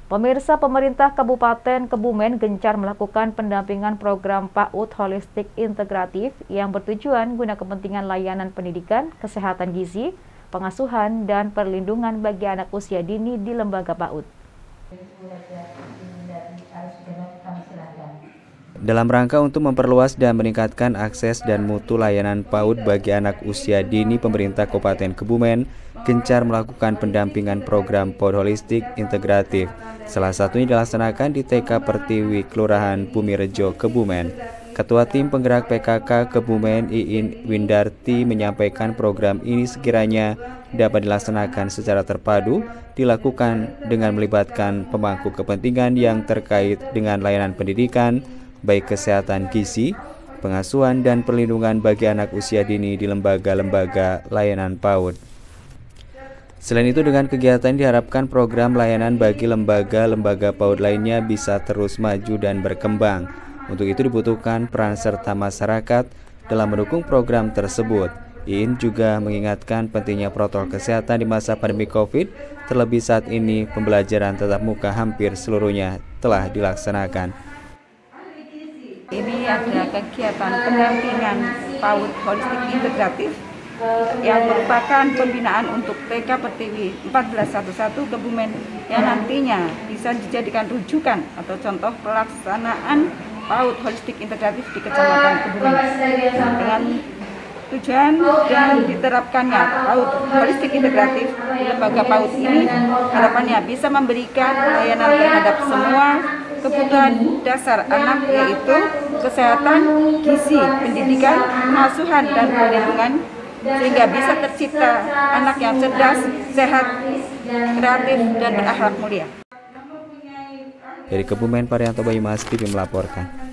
Pemirsa, pemerintah Kabupaten Kebumen gencar melakukan pendampingan program PAUD Holistik Integratif yang bertujuan guna kepentingan layanan pendidikan, kesehatan gizi, pengasuhan, dan perlindungan bagi anak usia dini di lembaga PAUD. Dalam rangka untuk memperluas dan meningkatkan akses dan mutu layanan PAUD bagi anak usia dini, pemerintah Kabupaten Kebumen gencar melakukan pendampingan program PAUD Holistik Integratif. Salah satunya dilaksanakan di TK Pertiwi, Kelurahan Bumirejo, Kebumen. Ketua Tim Penggerak PKK Kebumen, Iin Windarti, menyampaikan program ini sekiranya dapat dilaksanakan secara terpadu, dilakukan dengan melibatkan pemangku kepentingan yang terkait dengan layanan pendidikan, baik kesehatan gizi, pengasuhan, dan perlindungan bagi anak usia dini di lembaga-lembaga layanan PAUD. Selain itu, dengan kegiatan diharapkan program layanan bagi lembaga-lembaga PAUD lainnya bisa terus maju dan berkembang. Untuk itu dibutuhkan peran serta masyarakat dalam mendukung program tersebut. Iin juga mengingatkan pentingnya protokol kesehatan di masa pandemi COVID, terlebih saat ini pembelajaran tatap muka hampir seluruhnya telah dilaksanakan. Ini ada kegiatan pendampingan PAUD Holistik Integratif yang merupakan pembinaan untuk TK Pertiwi 1411 Kebumen yang nantinya bisa dijadikan rujukan atau contoh pelaksanaan PAUD Holistik Integratif di Kecamatan Kebumen. Dengan tujuan dan diterapkannya PAUD Holistik Integratif di lembaga PAUD ini, harapannya bisa memberikan layanan terhadap semua kebutuhan dasar anak, yaitu kesehatan, gizi, pendidikan, pengasuhan, dan perlindungan, sehingga bisa tercipta anak yang cerdas, sehat, kreatif, dan berakhlak mulia. Dari Kebumen, Parianto Bayu Mas TV melaporkan.